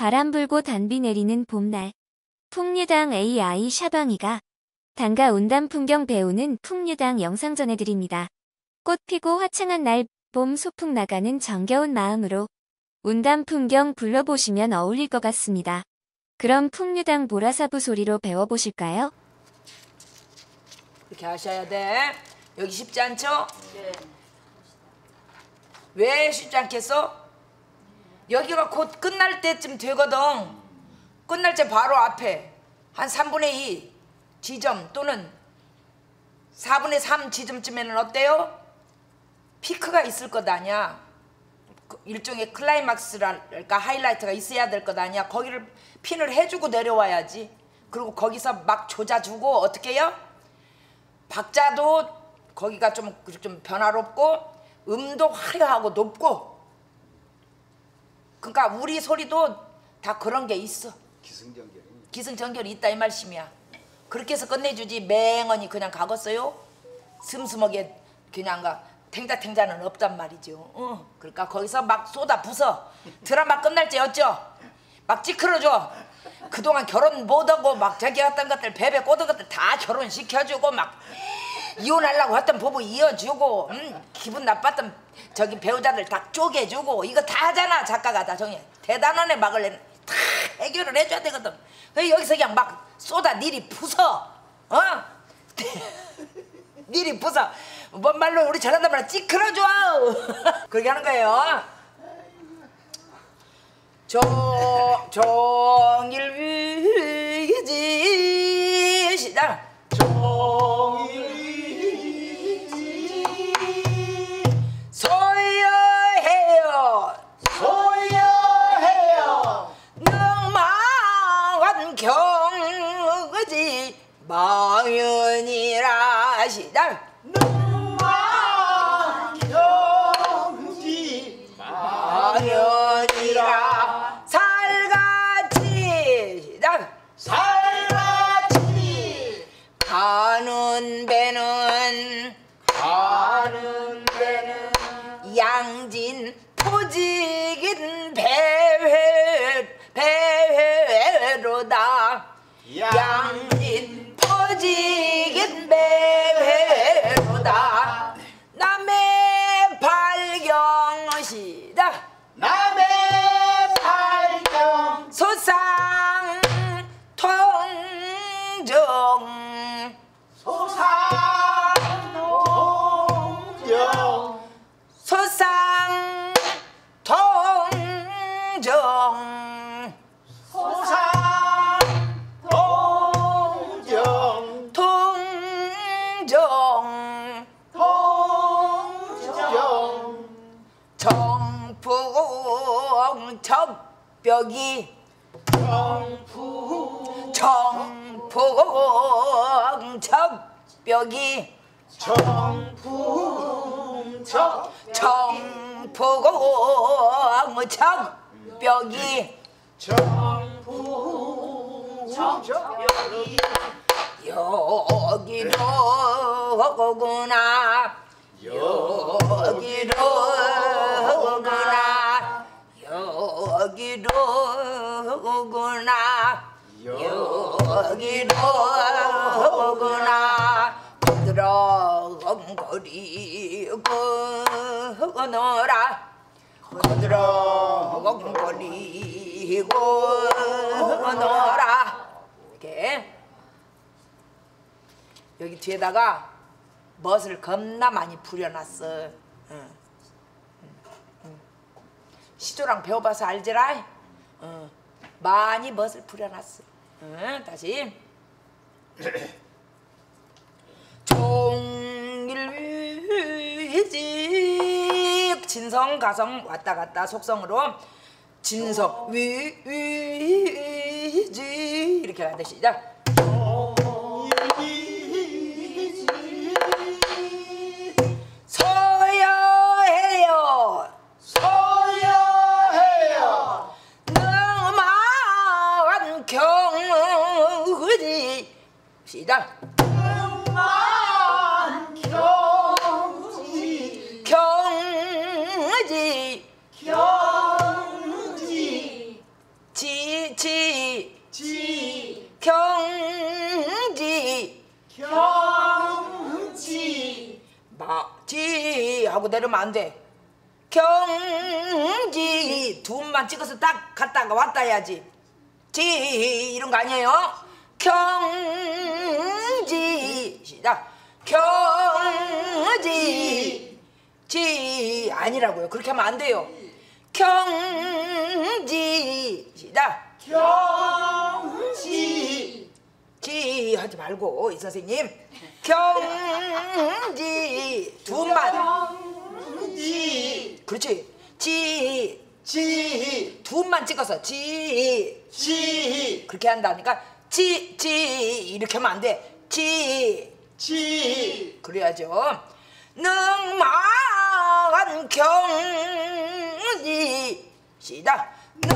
바람 불고 단비 내리는 봄날. 풍류당 AI 샤방이가 단가 운담 풍경 배우는 풍류당 영상 전해드립니다. 꽃 피고 화창한 날 봄 소풍 나가는 정겨운 마음으로 운담 풍경 불러보시면 어울릴 것 같습니다. 그럼 풍류당 보라사부 소리로 배워보실까요? 이렇게 하셔야 돼. 여기 쉽지 않죠? 네. 왜 쉽지 않겠어? 여기가 곧 끝날 때쯤 되거든. 끝날 때 바로 앞에 한 3분의 2 지점 또는 4분의 3 지점쯤에는 어때요? 피크가 있을 것 아니야. 일종의 클라이막스랄까 하이라이트가 있어야 될 것 아니야. 거기를 핀을 해주고 내려와야지. 그리고 거기서 막 조자주고 어떻게 해요? 박자도 거기가 좀 변화롭고 음도 화려하고 높고, 그러니까 우리 소리도 다 그런 게 있어. 기승전결이 있다 이 말씀이야. 그렇게 해서 끝내주지 맹언이 그냥 가겠어요? 슴슴하게 그냥 가 탱자탱자는 없단 말이죠. 그러니까 거기서 막 쏟아 부숴. 드라마 끝날 때 어쩌? 막 찌그러져. 그동안 결혼 못하고 막 자기 했던 것들 베베 꼬든 것들 다 결혼시켜주고 막 이혼하려고 했던 부부 이어주고, 기분 나빴던 저기 배우자들 다 쪼개주고, 이거 다 하잖아. 작가가 다 정해. 대단원에 막을 다 해결을 해줘야 되거든. 여기서 그냥 막 쏟아 니리 부숴. 니리 부숴. 뭔 말로 우리 전화단 말로 찌그러져. 그렇게 하는 거예요. 종일 위지 시작. 종일 위지 소여해요 소여해요 능망한 경지 망연이라 시작. 능망한 경지 망연이라 살같이 시작. 살같이 가는 배는 양진 포직인 배회로다. 양진 포직인 배회로다. 남의 발경 시작. 남의 발경 소상 통정 소상 통정 소상 통정 소상 통정 통정 통정 정풍 척벽이 정풍 척벽이 정풍 척벽이 정풍 척벽이 여기로구나 여기로구나 여기로구나 여기로구나 거드렁거리고 노라 거드렁거리고 노라. 이렇게 여기 뒤에다가 멋을 겁나 많이 부려놨어. 시조랑 배워봐서 알지라. 많이 멋을 부려놨어. 다시 종일위직 진성 가성 왔다 갔다 속성으로 진성 위지 이렇게 가는데 시작. 소여해요 소여해요 능망한 경지 시작. 능망한 경지 경지 경지 지 내려면 안 돼. 경지 두음만 찍어서 딱 갔다가 왔다 해야지. 지 이런 거 아니에요? 경지 시작. 경지 지 아니라고요. 그렇게 하면 안 돼요. 경지 시작. 경지 지 하지 말고 이 선생님 경지 두음만 경지 그렇지. 지 지 두음만 찍어서 지 지 그렇게 한다니까. 지 이렇게 하면 안 돼. 지 그래야죠. 능망한 경지 시작.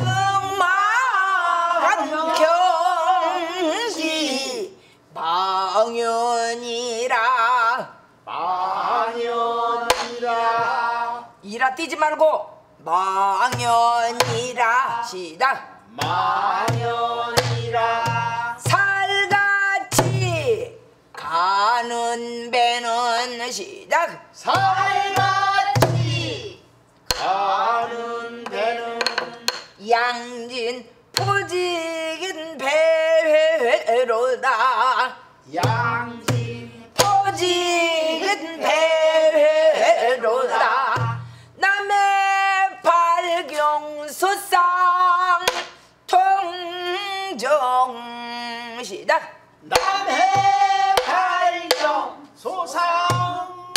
능망한 경지 망연이라. 망연이라 이라 띄지 말고 망연이라 시작. 망연이라 살같이 가는 배는 시작. 살같이 가는 배는 양진 포직인 배로다. 양진 포직은 배로다. 남의 발경소상 통정 시작. 남해 발경 소상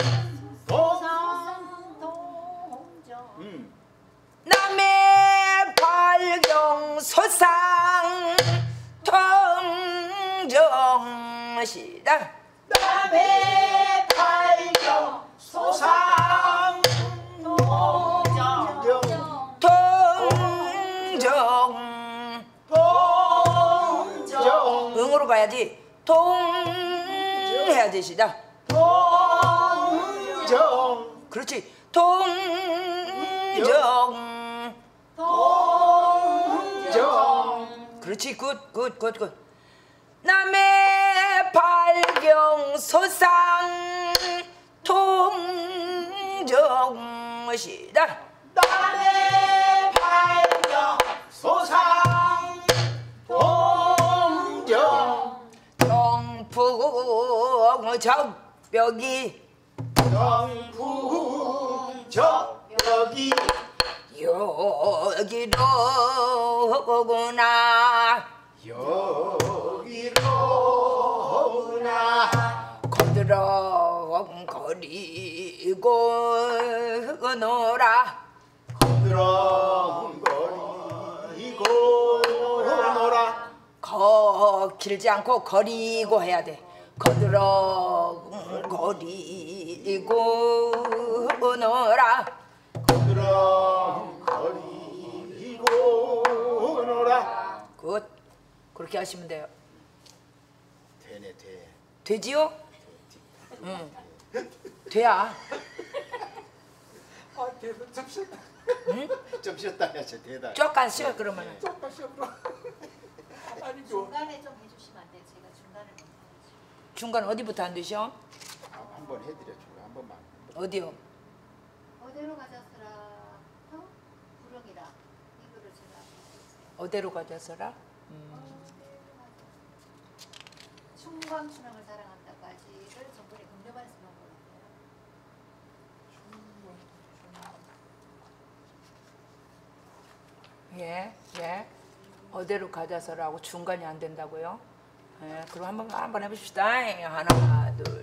남의 발경소상 통정 시작. 남해 발경 소상 동정 통정 동정 응으로 가야지. 통 해야지 시작. 동정 그렇지. 통정 동정 그렇지. 굿. 남의 발경소상 통정 시작. 남해 발경 소상 동정 경풍 적벽이 경풍적 여기 여기로구나. 여기로구나 거드렁거리고 노라. 거드렁거리고 노라 길지 않고 거리고 해야 돼. 거드렁거리고 노라. 거드렁거리고 노라 굿. 그렇게 하시면 돼요. 되네 돼 되지요? 응. 돼야. 아, 대도 좀 쉬었다. 응? 좀 쉬었다 해야지 대다. 쪼깐 쉬어 그러면은. 조금 쉬어. 아니 중간에 좀 해주시면 안 돼요? 제가 중간을 못 해가지고. 중간 어디부터 안 되셔? 한번 해드려 줘. 한 번만. 어디요? 어디로 가졌으라 부릉이라 이거를 제가 해주세요. 어디로 가져서라? 충광춘왕을 사랑한다까지를 정권이 금려반에서 나온 것 같아요. 예. 어디로 가져서라고 중간이 안 된다고요? 예, 그럼 한번 해봅시다. 하나, 둘.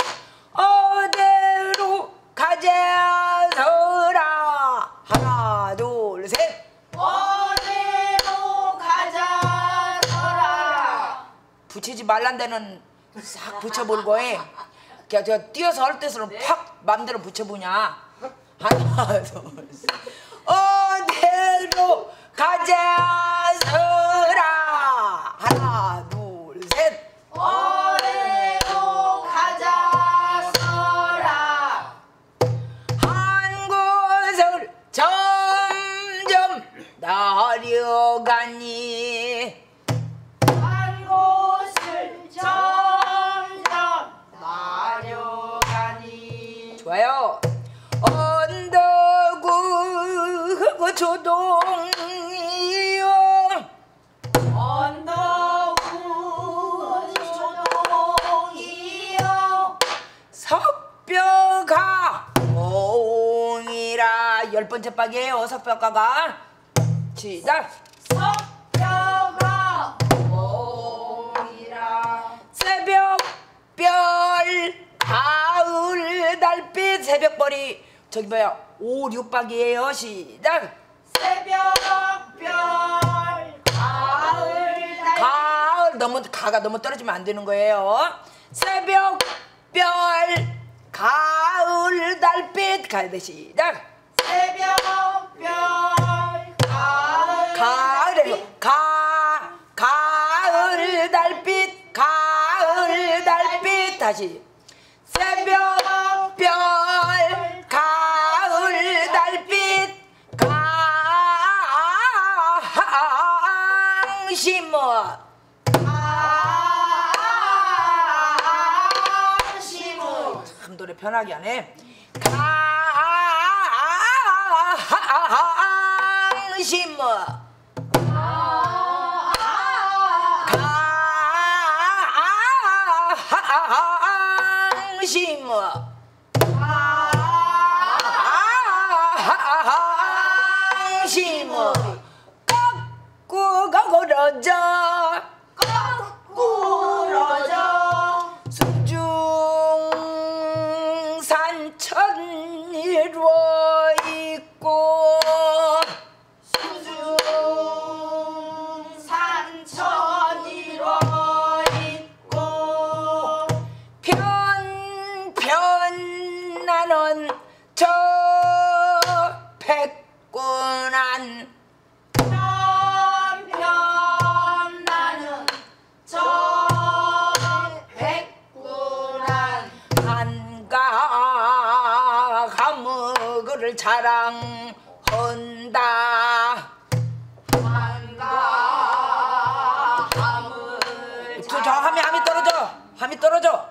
어디로 가져서라. 하나, 둘, 셋. 어디로 가자서라. 붙이지 말란 데는 싹 붙여볼고 해. 저 뛰어서 할 때서는 팍 맘대로 붙여보냐. 하나, 둘, 셋. 어디로 가져서라. 하나, 둘, 셋. 어디로 가자서라. 한 곳을 점점 나려가니. 한 곳을 점점 나려가니. 좋아요. 언덕은 조동이요 석뼈가 옹이라 10번째 박이에요. 석뼈가가 시작. 석뼈가 옹이라 새벽별 가을 달빛 새벽별이 저기 뭐야 5, 6박이에요. 시작. 새벽별 가을 달빛 가을 너무 가가 너무 떨어지면 안 되는 거예요. 새벽별 가을 달빛 가야 돼. 시작. 새벽별 가을 가을 달빛 가을 달빛 다시 새벽별 가을 달빛 강심어 강심어 참 노래 편하게 하네. 강심어 강심어 강심어 거꾸가 걸어져 거꾸러져 수중산천 이루어 있고 수중산천 이루어 있고 편편 나는 저 백군한 편편 나는 저 백군한 한가 가무그를 자랑한다. 한가 가무를 저 함이 떨어져. 함이 떨어져.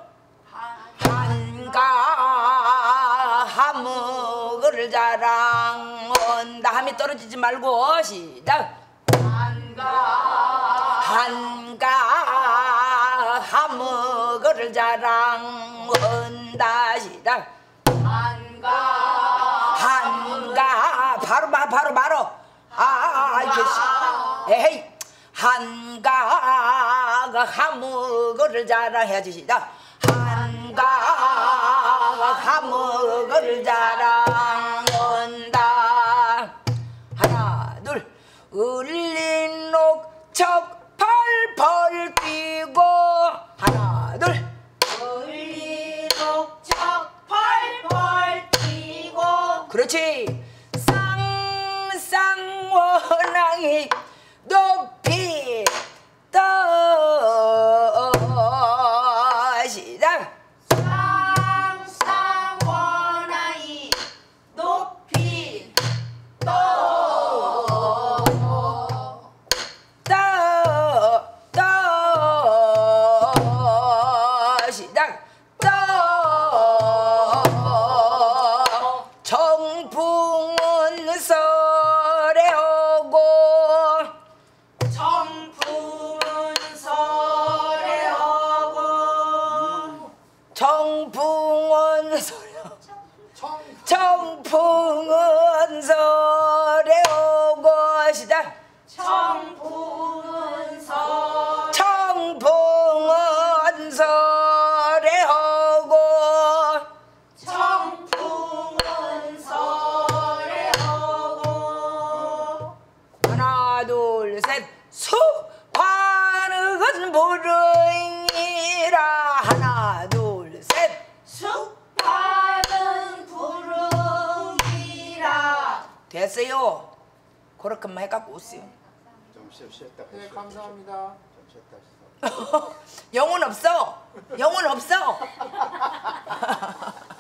한가 하무그를 자랑한다. 함이 떨어지지 말고 시작. 한가 하무그를 자랑한다. 시작. 한가 바로 말어. 이렇게 에이 한가가 하무그를 자랑해야지. 시작. 한가 하무그를 자랑한다. 하나 둘 울린 옥척 펄펄 뛰고 하나 둘 울린 옥척 펄펄 뛰고 그렇지. 쌍쌍원앙이 높이 떠 시작. 쌍쌍원앙이 높이 시작. 정풍은 설에 오고 정풍은 설에 오고 정풍은 설에 정풍은 설에 오고 시작. 정풍은 설에 오고 정풍은 설에 오고 하나 둘 셋 수파는 부릉이라 하나 둘 셋 수파는 부릉이라 됐어요. 그렇게만 해갖고 오세요. 좀 쉬었다. 네, 감사합니다. 좀 쉬었다. 영혼 없어. 영혼 없어.